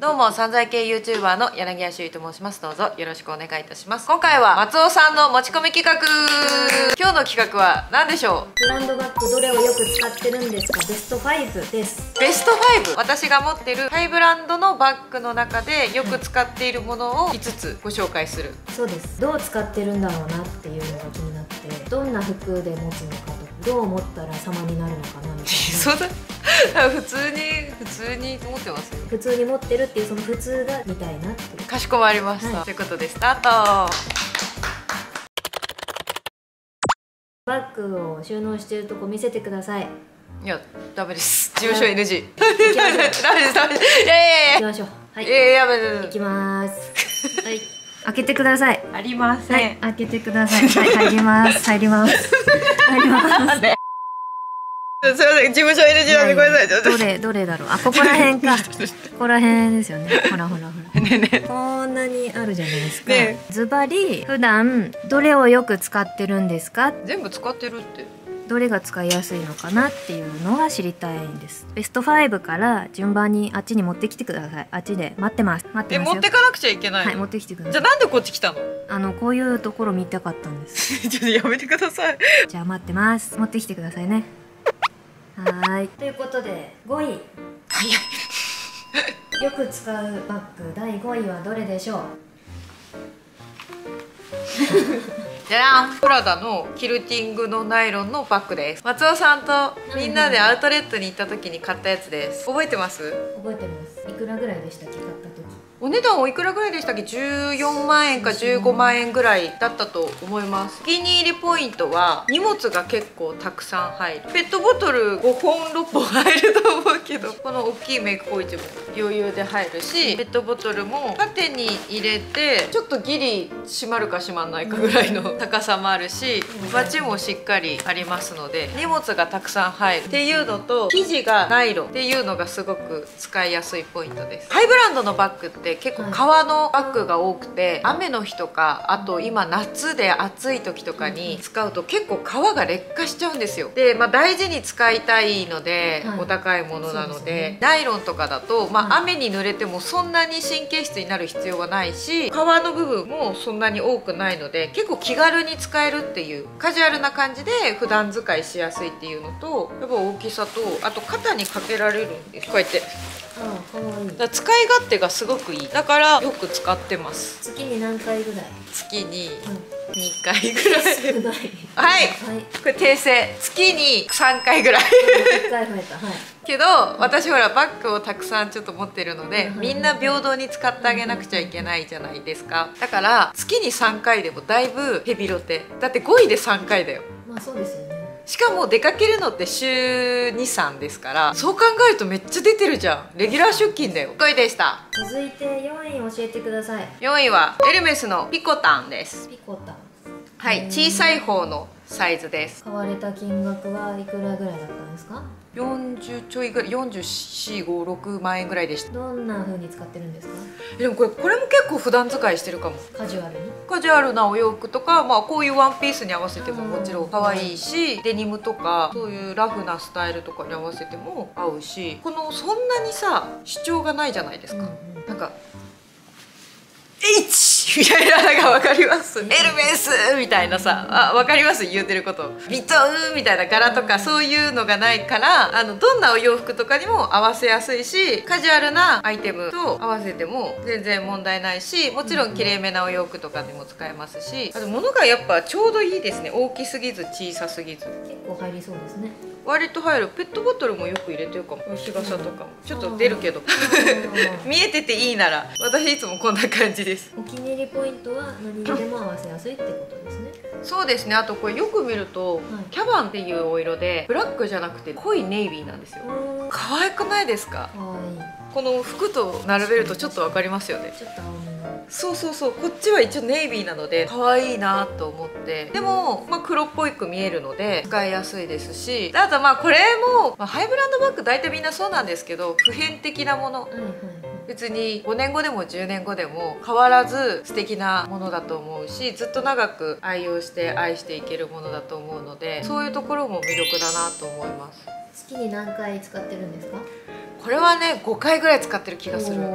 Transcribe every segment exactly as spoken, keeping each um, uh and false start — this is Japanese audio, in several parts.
どうも散財系 YouTuber の柳谷修衣と申します。どうぞよろしくお願いいたします。今回は松尾さんの持ち込み企画。今日の企画は何でしょう。 ブランドバッグどれをよく使ってるんですか、ベストファイブです。 ベストファイブ、私が持ってるハイブランドのバッグの中でよく使っているものをいつつご紹介する。 そうです。どう使ってるんだろうなっていうのが気になって、どんな服で持つのかとか、どう思ったら様になるのかなみたいな。 そうだ普通に普通に持ってますよ。 普通に持ってるっていうその普通が見たいなっていう。 かしこまりました、はい、ということでスタート。 バッグを収納してるとこ見せてください。 いやダメです、事務所 エヌジー ダメですダメですダメです。いやいやいや行きましょう。はい、 ええやめて行きますはい、開けてください。 ありません、 はい、開けてください。はい、入ります入ります入ります。 すみません、事務所 エヌジー なんでごめんなさい。 どれどれだろう。あ、ここら辺か。ここら辺ですよね。ほらほらほら。 ねね。 こんなにあるじゃないですか。 ね、 ズバリ普段どれをよく使ってるんですか。 全部使ってるって。 どれが使いやすいのかなっていうのが知りたいんです。ベストファイブから順番にあっちに持ってきてください。あっちで待ってます。待ってますよ。 え、持ってかなくちゃいけないの。 はい、持ってきてください。 じゃあなんでこっち来たの。 あのこういうところ見たかったんです。 ちょっとやめてください。 じゃあ待ってます。持ってきてくださいね。はい。ということでごい。 早い。 よく使うバッグだいごいはどれでしょう。 じゃらん、プラダのキルティングのナイロンのバッグです。松尾さんとみんなでアウトレットに行った時に買ったやつです。覚えてます？ 覚えてます。いくらぐらいでしたっけ、買った時。 お値段おいくらぐらいでしたっけ。じゅうよんまんえんかじゅうごまんえんぐらいだったと思います。お気に入りポイントは荷物が結構たくさん入る。ペットボトルごほんろっぽん入ると思うけど、この大きいメイクポイントも余裕で入るし、ペットボトルも縦に入れてちょっとギリ閉まるか閉まんないかぐらいの高さもあるし、バチもしっかりありますので荷物がたくさん入るっていうのと、生地がナイロンっていうのがすごく使いやすいポイントです。ハイブランドのバッグって結構革のバッグが多くて、雨の日とかあと今夏で暑い時とかに使うと結構革が劣化しちゃうんですよ。で、まあ、大事に使いたいので、はい、お高いものなの で, で、ね、ナイロンとかだと、まあ、雨に濡れてもそんなに神経質になる必要はないし、革の部分もそんなに多くないので結構気軽に使えるっていう、カジュアルな感じで普段使いしやすいっていうのと、やっぱ大きさと、あと肩にかけられるんです。こうやって。 ああ、かわいい。 だ使い勝手がすごくいい。だからよく使ってます。 月に何回ぐらい。 月ににかいぐらい、 少ない。 はい、はい、これ訂正。月にさんかいぐらいいっかい増えた。はい。 けど私ほらバッグをたくさんちょっと持ってるので、みんな平等に使ってあげなくちゃいけないじゃないですか。だから月にさんかいでもだいぶヘビロテ。だってごいでさんかいだよ。 まあそうですよね。 しかも出かけるのって週に、さんですから、そう考えるとめっちゃ出てるじゃん。レギュラー出勤だよ。ごいでした。 続いてよんい教えてください。 よんいはエルメスのピコタンです。 ピコタン。 はい、小さい方のサイズです。 買われた金額はいくらぐらいだったんですか。 よんじゅうちょいぐらい、よんじゅうよん、ご、ろくまんえんぐらいでした。 どんな風に使ってるんですか。 でもこれこれも結構普段使いしてるかも。 カジュアルに。カジュアルなお洋服とか、まあこういうワンピースに合わせてももちろん可愛いし、デニムとかそういうラフなスタイルとかに合わせても合うし、このそんなにさ主張がないじゃないですか。うんうん、なんか H みたいな、なんかわかります。エルメスみたいなさ、あ、わかります、言ってること。ビトンみたいな柄とかそういうのがないから、あのどんなお洋服とかにも合わせやすいし、カジュアルなアイテムと合わせても全然問題ないし、もちろんきれいめなお洋服とかにも使えますし、あと物がやっぱちょうどいいですね。大きすぎず小さすぎず、 結構入りそうですね。 割と入る。ペットボトルもよく入れてるかも。日傘とかもちょっと出るけど見えてていいなら私いつもこんな感じです。 お気に入りポイントは何にでも合わせやすいってことですね。 そうですね。あとこれよく見ると、はい、キャバンっていうお色でブラックじゃなくて濃いネイビーなんですよ。可愛くないですか。 可愛い。 この服と並べるとちょっとわかりますよね。 ちょっと青みの。 そうそうそう。こっちは一応ネイビーなので可愛いなと思って、でも、まあ、黒っぽく見えるので使いやすいですし、あとまあこれも、まあ、ハイブランドバッグ大体みんなそうなんですけど、普遍的なもの、はいはい、別にごねんごでもじゅうねんごでも変わらず素敵なものだと思うし、ずっと長く愛用して愛していけるものだと思うので、そういうところも魅力だなと思います。 月に何回使ってるんですか。 これはねごかいぐらい使ってる気がする。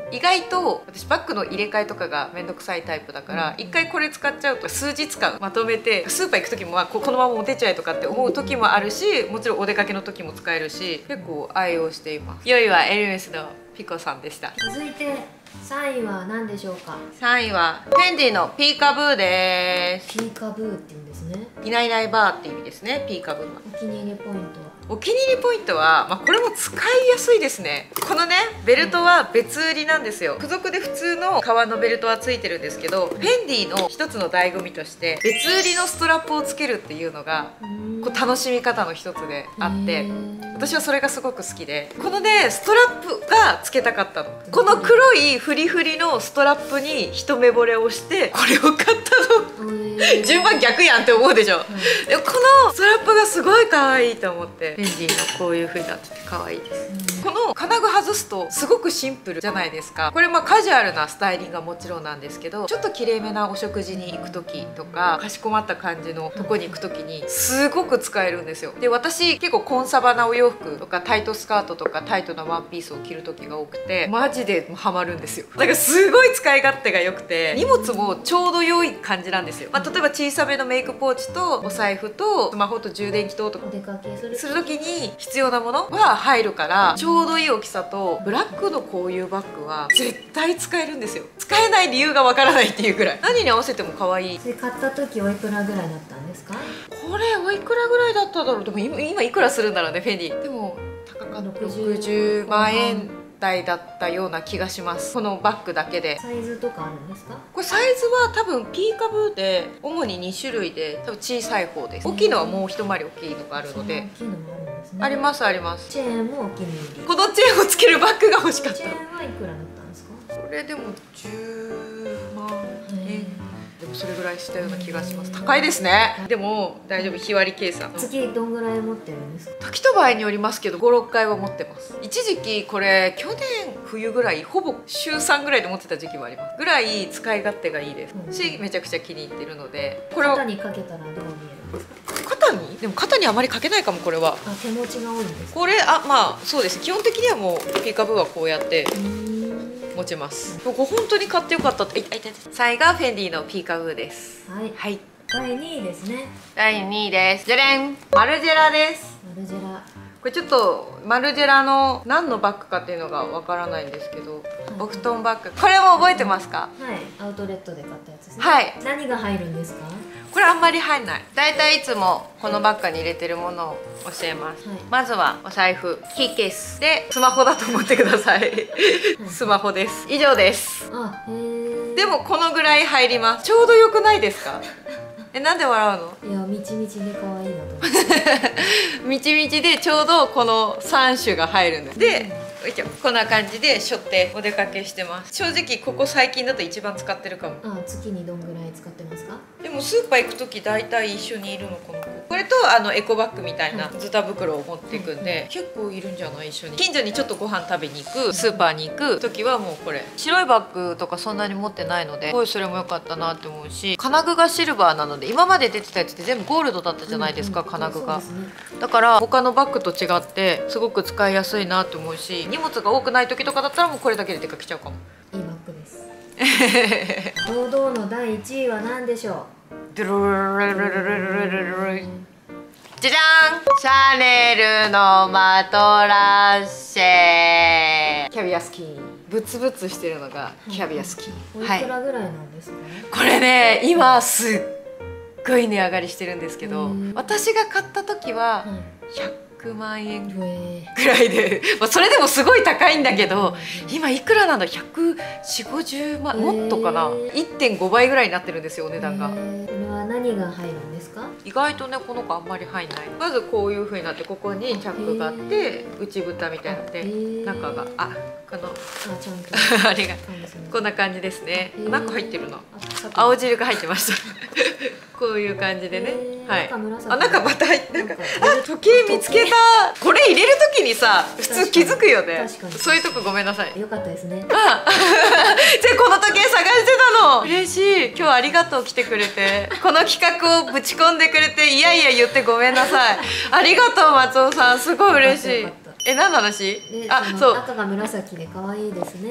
意外と私バッグの入れ替えとかがめんどくさいタイプだから一回これ使っちゃうと数日間まとめてスーパー行く時も、まあ、このまま持てちゃえとかって思う時もあるし、もちろんお出かけの時も使えるし結構愛用しています。よいはエルメスのピコさんでした。 続いてさんいは何でしょうか。 さんいはフェンディのピーカブーです。 ピーカブーって言うんですね。 いないいないばーって意味ですね。ピーカブーは。 お気に入りポイントは。 お気に入りポイントは、まあ、これも使いやすいですね。このねベルトは別売りなんですよ。付属で普通の革のベルトはついてるんですけど、フェンディの一つの醍醐味として別売りのストラップをつけるっていうのがこう楽しみ方の一つであって、私はそれがすごく好きで、このねストラップがつけたかったの。この黒いフリフリのストラップに一目惚れをしてこれを買ったの。順番逆やんって思うでしょ、うん、でもこのストラップがすごい可愛いと思ってフェンディのこういう風になってて可愛いです、うん、この金具外すとすごくシンプルじゃないですか。これまあカジュアルなスタイリングはもちろんなんですけど、ちょっときれいめなお食事に行く時とかかしこまった感じのとこに行く時にすごく使えるんですよ。で私結構コンサバなお洋服とかタイトスカートとかタイトなワンピースを着る時が多くてマジでハマるんですよ。だからすごい使い勝手が良くて荷物もちょうど良い感じなんですよ。まあ、例えば小さめのメイクポーチとお財布とスマホと充電器ととかお出かけするする時に必要なものは入るからちょうどいい大きさと、ブラックのこういうバッグは絶対使えるんですよ。使えない理由がわからないっていうぐらい何に合わせても可愛い。 それ買った時おいくらぐらいだったんですか。 これおいくらぐらいだっただろう。でも今今いくらするんだろうねフェンディ。でも高かったろくじゅうまんえん台だったような気がします。このバッグだけで。 サイズとかあるんですか。 これサイズは多分ピーカブーで主にに種類で多分小さい方です。大きいのはもう一回り大きいのがあるので。 大きいのもあるんですね。 ありますあります。 チェーンもお気に入り。 このチェーンをつけるバッグが欲しかった。 チェーンはいくらだったんですか。 これでもじゅうまんえん。でもそれぐらいしたような気がします。高いですね。でも大丈夫、日割り計算。 月どんぐらい持ってるんですか。 時と場合によりますけどごろっかいは持ってます。一時期これ去年冬ぐらいほぼ週さんぐらいで持ってた時期もありますぐらい使い勝手がいいです、うん、しめちゃくちゃ気に入ってるので。これは肩にかけたらどう見えるんですか。 肩にでも肩にあまりかけないかも。これはあ、手持ちが多いんですか。 これあまあそうです。基本的にはもうピーカブーはこうやって持ちます。ここ本当に買ってよかったって。さんいがフェンディのピーカブーです。 はい、 はい、 だいにいですね。 だいにいです。じゃれん、マルジェラです。 マルジェラ、 これちょっとマルジェラの何のバッグかっていうのがわからないんですけど、はい、お布団バッグ。これも覚えてますか。 はい、アウトレットで買ったやつですね。 はい。 何が入るんですか。 これあんまり入んない。だいたいいつもこのバッグに入れてるものを教えます、はい、まずはお財布、キーケースでスマホだと思ってください、はい、スマホです。以上です。 あ、へー。 でもこのぐらい入ります。ちょうどよくないですか。え、なんで笑うの。 いや、みちみちで可愛いなと思ってみちみちでちょうどこのさん種が入るんです。で、うん、こんな感じで背負ってお出かけしてます。正直ここ最近だと一番使ってるかも。 あ、月にどんぐらい使ってますか。 でもスーパー行く時大体一緒にいるのこの子。これとあのエコバッグみたいなズタ袋を持っていくんで、結構いるんじゃない。一緒に近所にちょっとご飯食べに行く、スーパーに行く時はもうこれ。白いバッグとかそんなに持ってないので、すごいそれも良かったなって思うし、金具がシルバーなので今まで出てたやつって全部ゴールドだったじゃないですか、うんうん、金具が、ね、だから他のバッグと違ってすごく使いやすいなって思うし、荷物が多くない時とかだったらもうこれだけで出かけちゃうかも。 いいバッグです堂々のだいいちいは何でしょう。 ドゥルルルルルルルルルじゃじゃん、シャネルのマトラッシェキャビアスキー。ブツブツしてるのがキャビアスキー。 おいくらぐらいなんですか、ね、 はい、これね今すっごい値上がりしてるんですけど、私が買った時はひゃくまんえんぐらいで、まあ、それでもすごい高いんだけど、今いくらなんだ、ひゃくよんじゅう、ごじゅうまん、もっとかな、いってんごばいぐらいになってるんですよ、お値段が。 これは何が入るんですか。 意外とねこの子あんまり入んない。まずこういう風になって、ここにチャックがあって内蓋みたいなので中があこのあちゃんとあれがこんな感じですね。中入ってるな、青汁が入ってましたこういう感じでね、はい。あ、中また入って、なんかあ時計見つけた。これ入れる時にさ普通気づくよね。そういうとこごめんなさい。 よかったですね。 あじゃこの時計探してたの。嬉しい。今日はありがとう来てくれて、この企画をぶち込んでくれて、いやいや言ってごめんなさい。ありがとう松尾さん、すごい嬉しい。え、何の話？あ、そう。 赤が紫で可愛いですねって。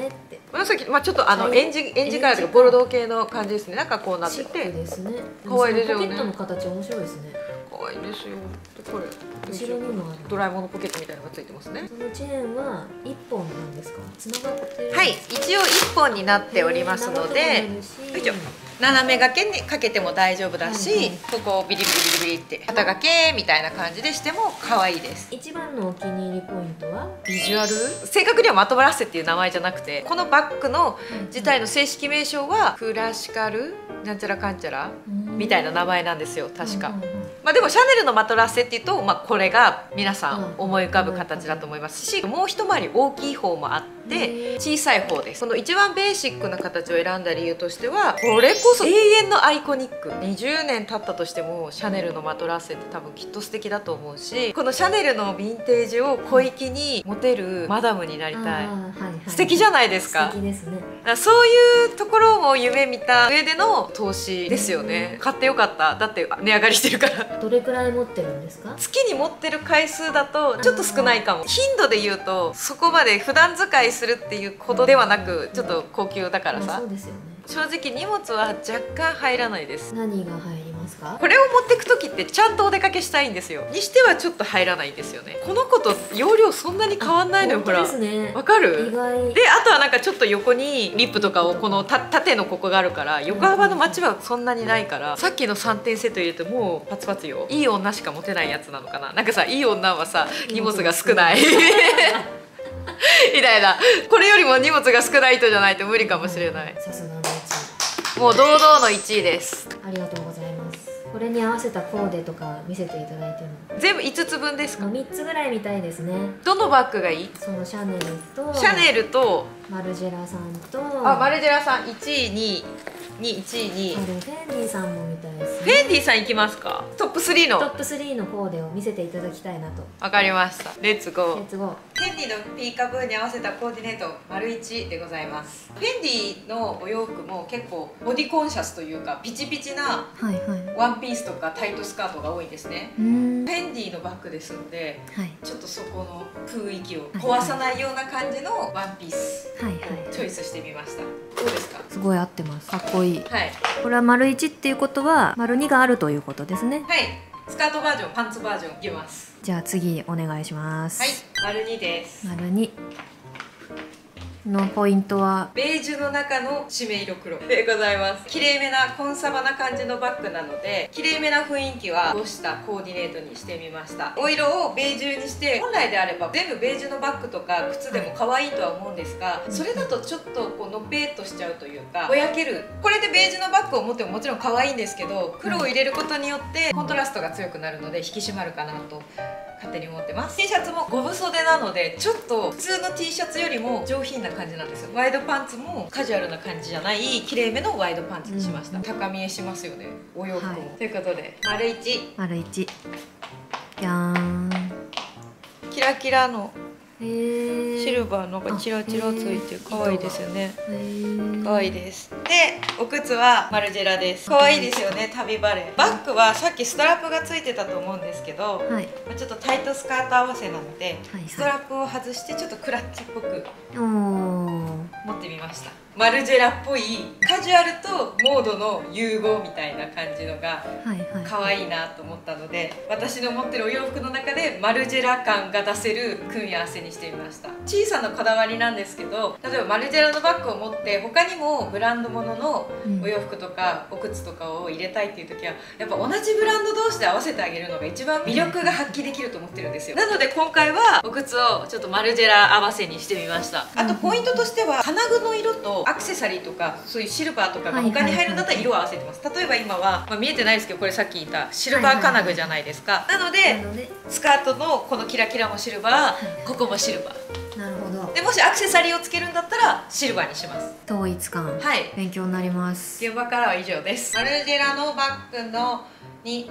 紫、まあちょっとあのはいエンジエンジカラーというかボルドー系の感じですね。なんかこうなってシックてですね。 可愛いですよねポケットの形面白いですね。 可愛いですよ。でこれ後ろにもある。 ドラえもんのポケットみたいなのがついてますね。 そのチェーンは一本なんですか？繋がってる。 はい、一応一本になっておりますので、よいしょ、斜め掛けにかけても大丈夫だし、 はいはい、 ここをビリビリビリビリって肩掛けみたいな感じでしても可愛いです。 一番のお気に入りポイントはビジュアル、正確にはまとまらせっていう名前じゃなくて、このバッグの自体の正式名称はクラシカルなんちゃらかんちゃらみたいな名前なんですよ、確か。まあでもシャネルのマトラッセっていうと、まあ、これが皆さん思い浮かぶ形だと思いますし、もう一回り大きい方もあって小さい方です。この一番ベーシックな形を選んだ理由としては、これこそ永遠のアイコニック。にじゅうねん経ったとしてもシャネルのマトラッセって多分きっと素敵だと思うし、このシャネルのヴィンテージを小粋に持てるマダムになりたい。 はいはい、 素敵じゃないですか。 素敵ですね。 だからそういうところも夢見た上での投資ですよね。買ってよかった。だって値上がりしてるから。 どれくらい持ってるんですか？ 月に持ってる回数だとちょっと少ないかも。頻度で言うとそこまで普段使いするっていうことではなく、ちょっと高級だからさ、 そうですよね。 正直荷物は若干入らないです。 何が入りますか？ これを持ってく時ってちゃんとお出かけしたいんですよ。にしてはちょっと入らないんですよね。この子と容量そんなに変わんないのよ。ほら、 本当ですね。 わかる？ 意外で、あとはなんかちょっと横にリップとかをこのた縦のここがあるから、横幅のマチはそんなにないから、さっきのさんてんセット入れてもうパツパツよ。いい女しか持てないやつなのかな。なんかさ、いい女はさ荷物が少ないみたいな、これよりも荷物が少ない人じゃないと無理かもしれない。 さすがのいちもう堂々のいちいです。 い。ありがとうございます。これに合わせたコーデとか見せていただいても全部いつつぶんですか？ みっつぐらい見たいですね。 どのバッグがいい？ そのシャネルとシャネルとマルジェラさんとあ、マルジェラさんいちいにいにいちいにあれフェンディさんも見たいですフね。 ェンディさんいきますか？トップスリーの。 トップスリーのコーデを見せていただきたいなと。 わかりました。レッツゴー。 レッツゴー。 フェンディのピーカブーに合わせたコーディネート丸いちでございます。フェンディのお洋服も結構ボディコンシャスというかピチピチなはいはい。 ワンピースとかタイトスカートが多いんですね。 うーん。 フェンディのバッグですので、 はいちょっとそこの雰囲気を壊さないような感じのワンピースはいはい。 チョイスしてみました。どうですか？ すごい合ってます。かっこいい。 はいこれは丸いちっていうことは丸にがあるということですね。 はい、スカートバージョン、パンツバージョンいきます。 じゃあ次お願いします。 はい、丸にです。 丸にのポイントはベージュの中の締め色黒でございます。綺麗めなコンサバな感じのバッグなので、綺麗めな雰囲気はどうしたコーディネートにしてみました。お色をベージュにして、本来であれば全部ベージュのバッグとか靴でも可愛いとは思うんですが、それだとちょっとこうのっぺーっとしちゃうというかぼやける。これでベージュのバッグを持ってももちろん可愛いんですけど、黒を入れることによってコントラストが強くなるので引き締まるかなと勝手に思ってます。 T シャツもゴム袖なのでちょっと普通の T シャツよりも上品な感じなんですよ。ワイドパンツもカジュアルな感じじゃない綺麗めのワイドパンツにしました、うん、高見えしますよね、お洋服も、はい、ということで丸いち丸いちじゃーん。 キラキラのへーシルバーのがチラチラついて可愛いですよね。可愛いです。で、お靴はマルジェラです。可愛いですよね、旅バレー。バッグはさっきストラップがついてたと思うんですけど、はい、ちょっとタイトスカート合わせなので、はいはい、ストラップを外してちょっとクラッチっぽく持ってみました。マルジェラっぽいカジュアルとモードの融合みたいな感じのが可愛いなと思ったので、私の持ってるお洋服の中でマルジェラ感が出せる組み合わせにしてみました。小さなこだわりなんですけど、例えばマルジェラのバッグを持って他にもブランド物のお洋服とかお靴とかを入れたいっていう時はやっぱ同じブランド同士で合わせてあげるのが一番魅力が発揮できると思ってるんですよ。なので今回はお靴をちょっとマルジェラ合わせにしてみました。あとポイントとしては金具の色とアクセサリーとかそういうシルバーとかが他に入るんだったら色を合わせてます。例えば今は、まあ、見えてないですけどこれさっき言ったシルバー金具じゃないですか。なのでスカートのこのキラキラもシルバー、ここもシルバー。 なるほど。 でもしアクセサリーをつけるんだったらシルバーにします。 統一感、はい、勉強になります。 現場からは以上です。マルジェラのバッグのに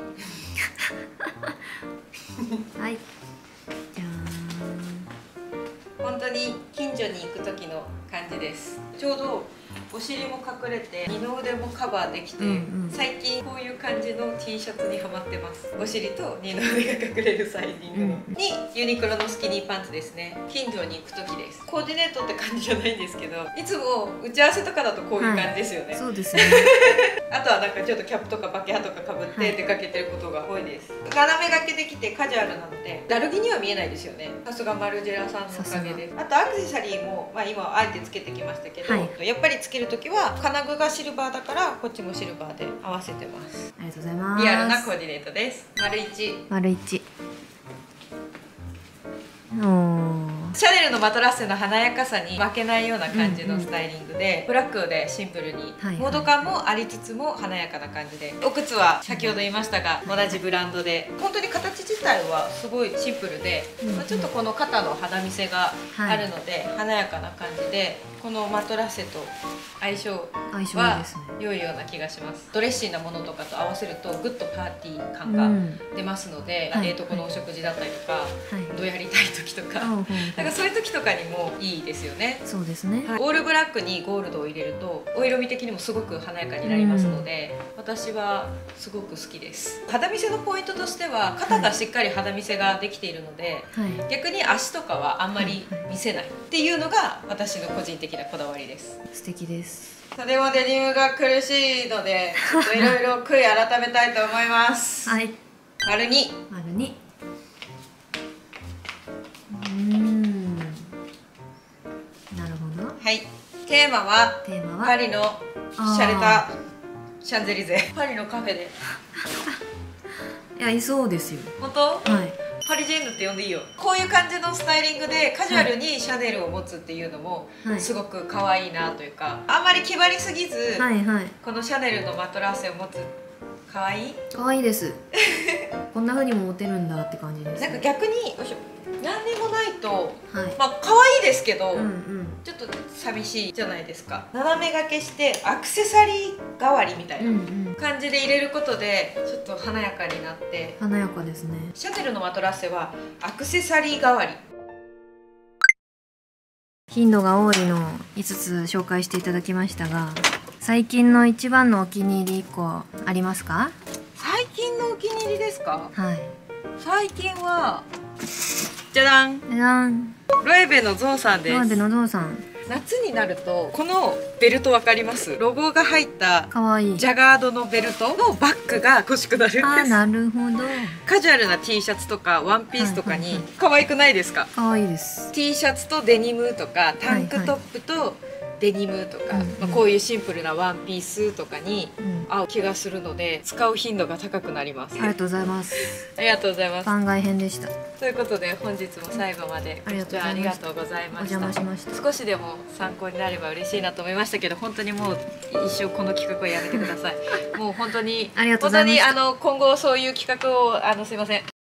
はいじゃーん。本当に近所に行く時の感じです。ちょうどお尻も隠れて二の腕もカバーできて、うんうん、最近こういう感じの T シャツにハマってます。お尻と二の腕が隠れるサイジングの、うん、にユニクロのスキニーパンツですね。近所に行く時です。コーディネートって感じじゃないんですけど、いつも打ち合わせとかだとこういう感じですよね、はい、 そうですねあとはなんかちょっとキャップとかバケハとかかぶって出かけてることが多いです、はい、斜め掛けできてカジュアルなのでだるぎには見えないですよね。さすがマルジェラさんのおかげです。あとアクセサリーも、まあ、今あえてつけてきましたけど、はい、やっぱりつける時は金具がシルバーだからこっちもシルバーで合わせてます。 ありがとうございます。 リアルなコーディネートです。丸一丸一おシャネルのマトラッセの華やかさに負けないような感じのスタイリングで、うんうん、ブラックでシンプルに、はいはい、モード感もありつつも華やかな感じで、お靴は先ほど言いましたが同じブランドで本当に形自体はすごいシンプルで、うんうん、まあ、ちょっとこの肩の肌見せがあるので、はい、華やかな感じでこのマトラッセと相性は良いような気がします。ドレッシーなものとかと合わせるとグッとパーティー感が出ますので、うん、冷凍庫のお食事だったりとか、はい、どうやりたい時とか、はい、なんかそういう時とかにもいいですよね。 そうですね、 はい、オールブラックにゴールドを入れるとお色味的にもすごく華やかになりますので、うん、私はすごく好きです。肌見せのポイントとしては肩がしっかり肌見せができているので、はい、逆に足とかはあんまり見せないっていうのが私の個人的なこだわりです。 素敵です。 袖もデニムが苦しいのでちょっといろいろ悔い改めたいと思いますはい。 丸に丸にうーん、なるほど。 はい。テーマはテーマはパリの洒落たシャンゼリゼ、パリのカフェでいや、いそうですよ。 本当？ はい。 パリジェンヌって呼んでいいよ。こういう感じのスタイリングでカジュアルにシャネルを持つっていうのもすごく可愛いなというか、あんまり気張りすぎず、はいはい、このシャネルのマトラッセを持つ、可愛い？ 可愛いですこんな風にも持てるんだって感じです。 なんか逆によいしょ、何にもないと、はい、まあ可愛いですけど、うんうん、ちょっと寂しいじゃないですか。斜め掛けしてアクセサリー代わりみたいな感じで入れることでちょっと華やかになって、 華やかですね。 シャネルのマトラッセはアクセサリー代わり。 頻度が多いのをいつつ紹介していただきましたが、最近の一番のお気に入りいっこありますか？ 最近のお気に入りですか？ はい。 最近はじゃらん、 じゃらん、 ロエベのゾウさんです。 ロエベのゾウさん。 夏になるとこのベルトわかります？ロゴが入ったかわいいジャガードのベルトのバッグが欲しくなるんです。 あ、なるほど。 カジュアルな T シャツとかワンピースとかに可愛くないですか？ 可愛いです。 T シャツとデニムとかタンクトップとデニムとか、はいはい、まあ、こういうシンプルなワンピースとかに合う気がするので、使う頻度が高くなります。 ありがとうございます。 ありがとうございます。 番外編でした。 ということで本日も最後までご視聴ありがとうございました。お邪魔しました。少しでも参考になれば嬉しいなと思いましたけど、本当にもう一生この企画はやめてくださいもう本当にありがとうございました。 本当にあの今後そういう企画をあのすいません